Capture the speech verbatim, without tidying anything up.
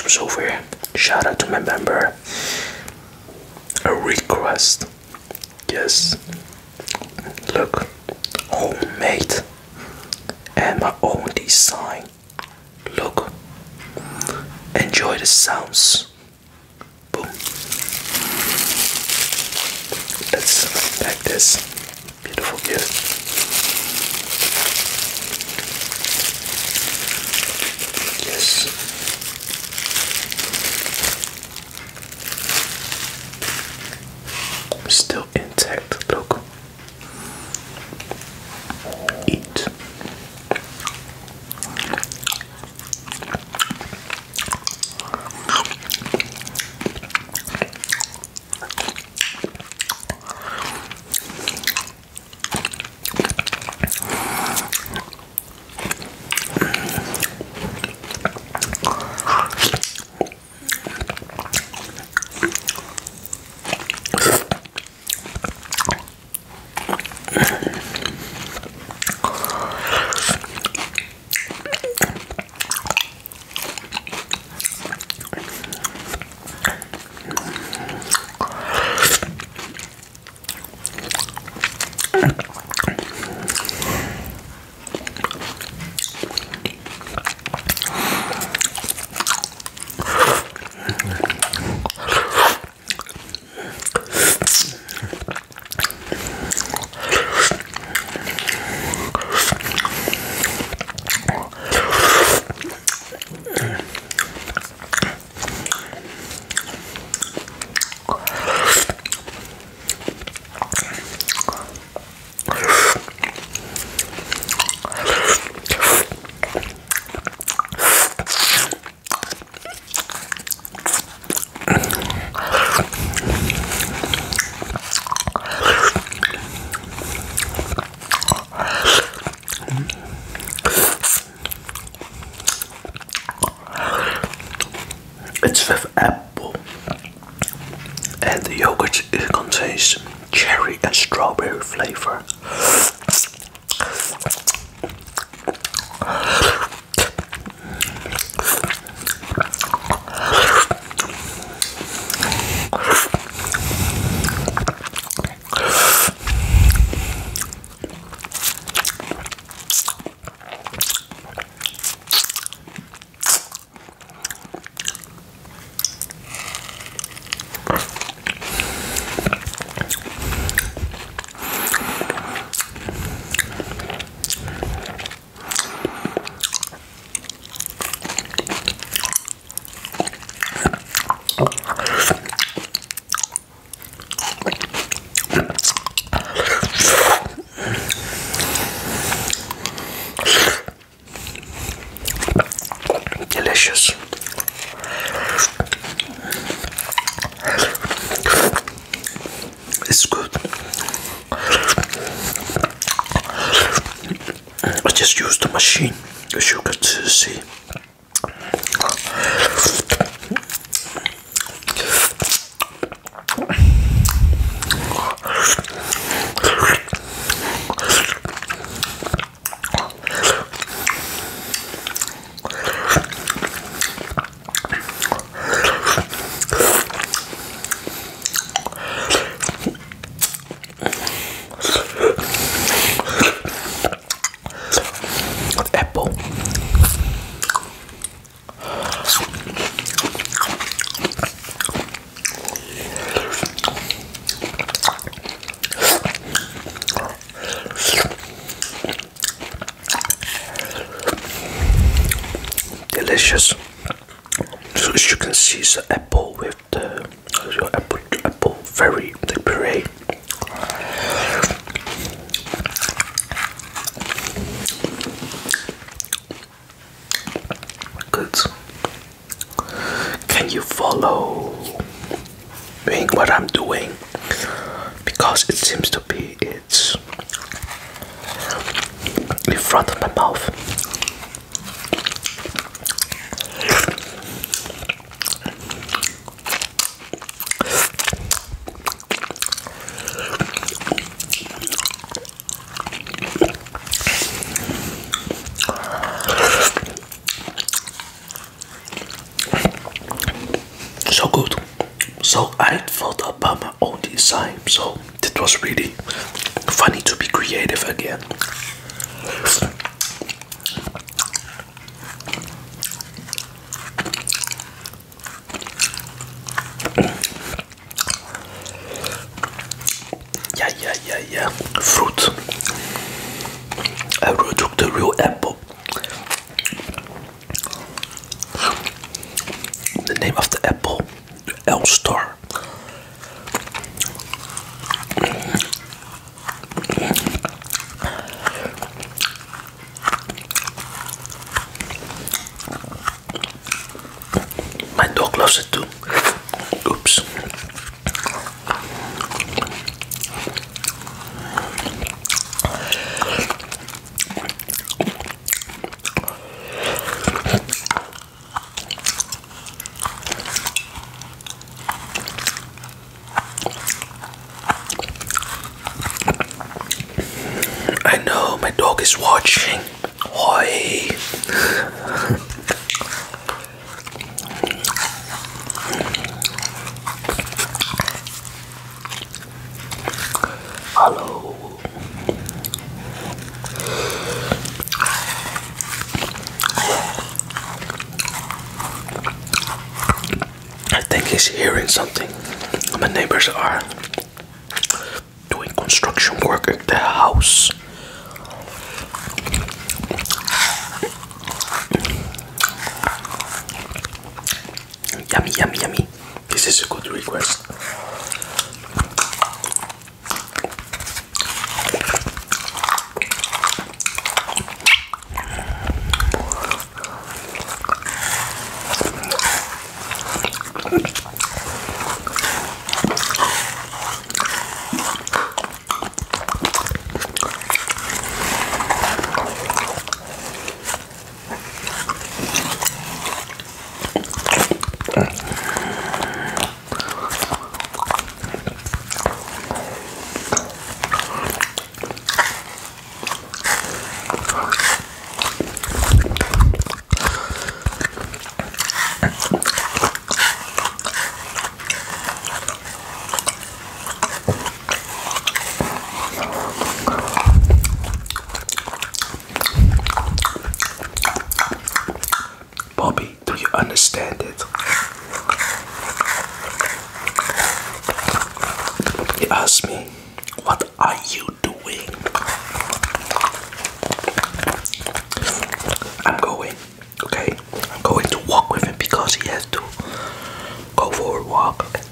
Christmas over here. Shout out to my member. A request. Yes. Look. Homemade. And my own design. Look. Enjoy the sounds. Boom. Let's pack this beautiful gift. Yes. Still intact, look. Eat. It's with apple, and the yogurt it contains cherry and strawberry flavor. Delicious. It's good. I just used the machine, as you can see. Apple. Delicious. So as you can see, it's an apple with the so apple, apple very the puree. Good. Can you follow doing what I'm doing? Because it seems to be it's in front of my mouth. So I thought about my own design, so it was really funny to be creative again. Yeah, yeah, yeah, yeah. Fruit. I took the real apple. The name of the apple, L-Star. My dog loves it too. Oops. I know my dog is watching. Hoi. Hello. I think he's hearing something. My neighbors are doing construction work at the house. Yummy, yummy, yummy. This is a good request. Bobby, do you understand it? He asked me, what are you doing? I'm going, okay? I'm going to walk with him because he has to go for a walk.